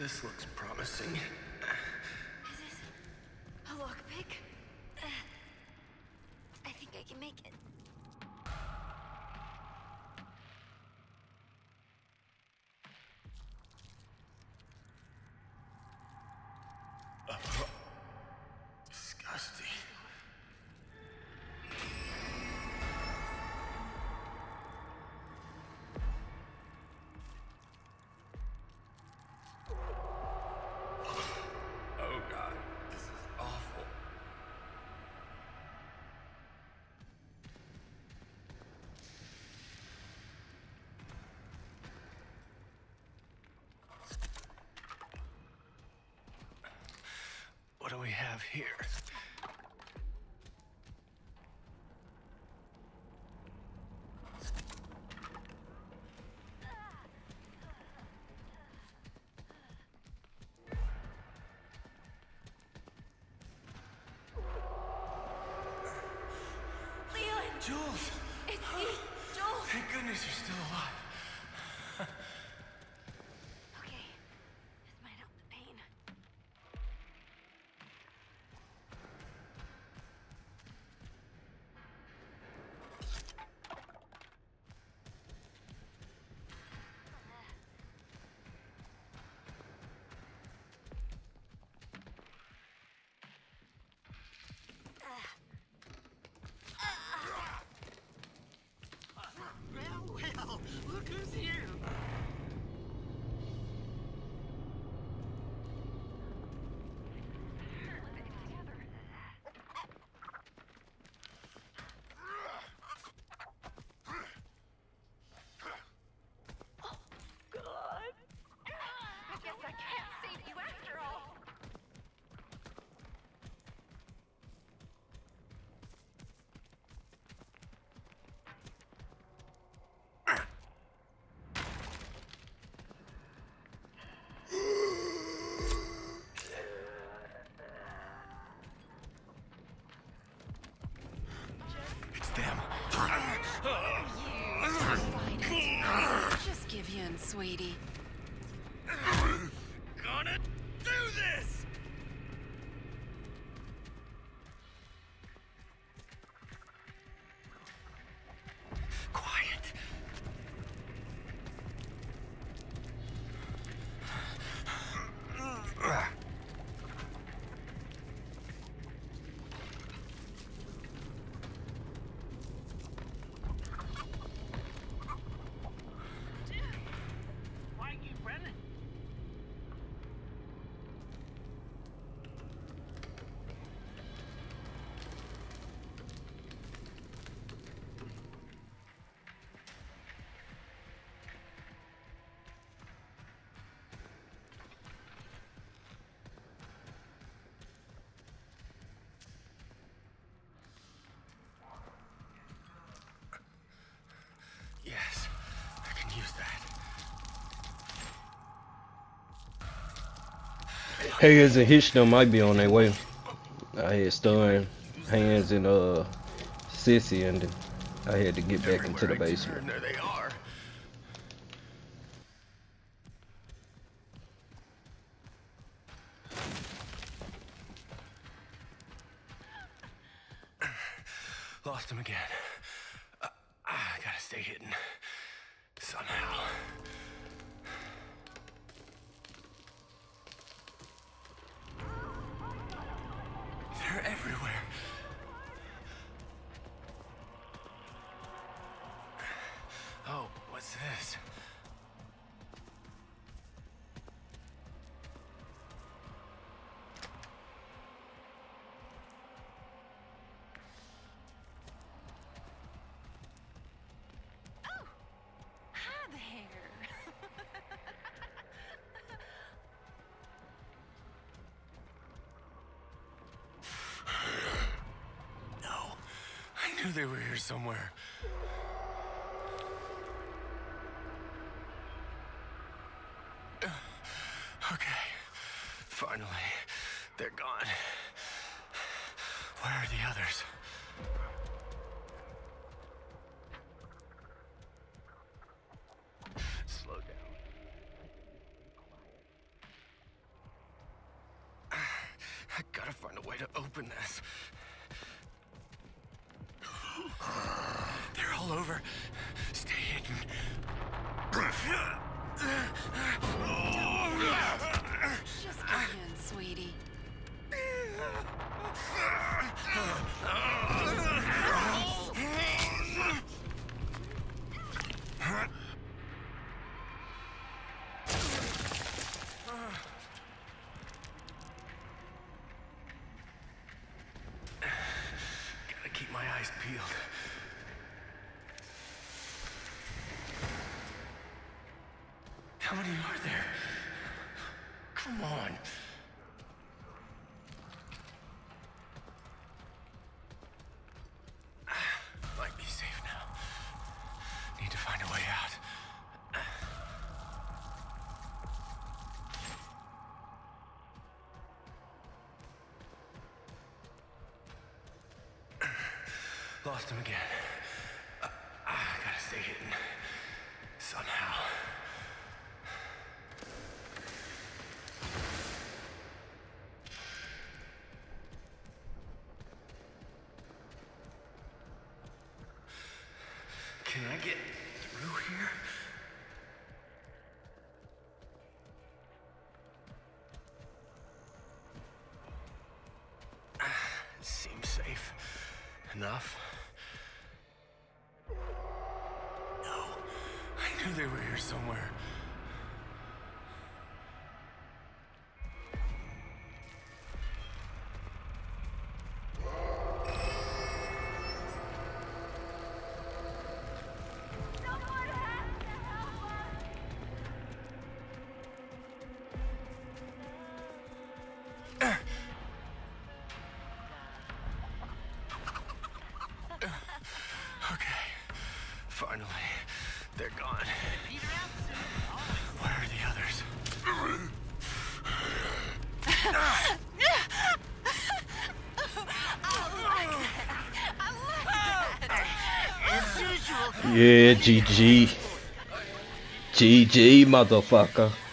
This looks promising. Is this a lockpick? I think I can make it. Disgusting. Oh God, this is awful. What do we have here? Leland! Jules! It's me, Joel! Thank goodness you're still alive. Okay, this might help the pain. Well, look who's here. I guess I can't save you after all. It's them. Just give in, sweetie. Gonna do this! Quiet. Why you running? Yes, I can use that. Haggis and Hitchner might be on their way. I had stunned Hands and Sissy, and I had to get back into the Everywhere I basement. turn, there they are. Lost him again. I gotta stay hidden. Somehow. They're everywhere. Oh, what's this? Hi there. No. I knew they were here somewhere. Okay. Finally. They're gone. Where are the others? Slow down. to open this. They're all over. Stay hidden. Just get in, sweetie. Gotta keep my eyes peeled. How many are there? Come on. Might be safe now. Need to find a way out. Lost him again. I gotta stay hidden. Somehow. Can I get through here? Seems safe enough. No, I knew they were here somewhere. Someone has to help us! Okay, finally, they're gone. Where are the others? Yeah, GG. GG, motherfucker.